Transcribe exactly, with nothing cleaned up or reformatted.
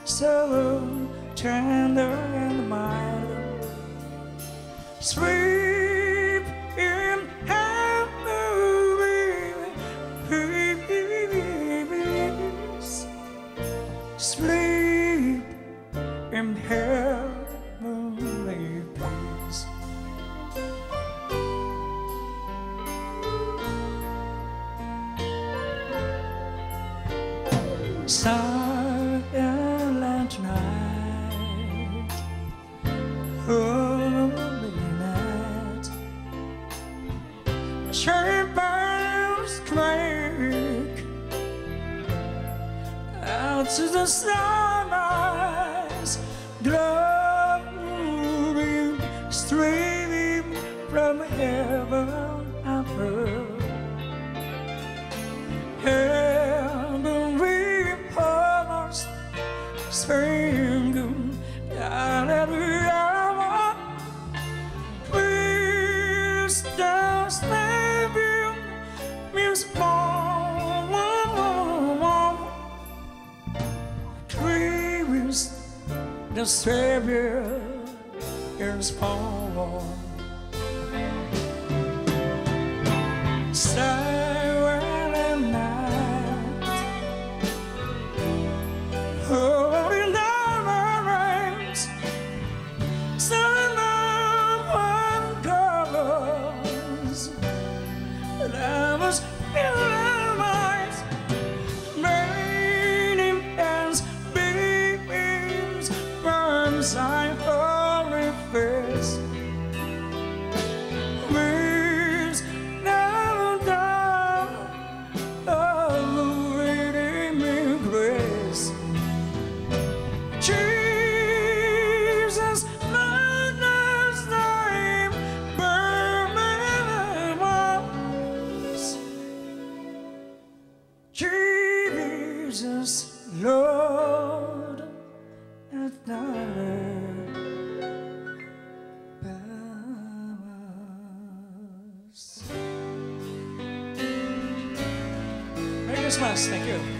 so tender and mild, sweet in heavenly peace, sleep in heavenly peace. Silent night, holy night, chambers quake out to the sunrise, glory streaming from heaven above. Singing hallelujah, Christ's baby is born. Christ the Savior is born. Silent night, holy night, sun one colors, lovers in light, raining as beams from thy holy face. Winds now down, awaiting me grace. Jesus, Lord's name, burning was. Jesus, Lord, at night. Merry Christmas, thank you.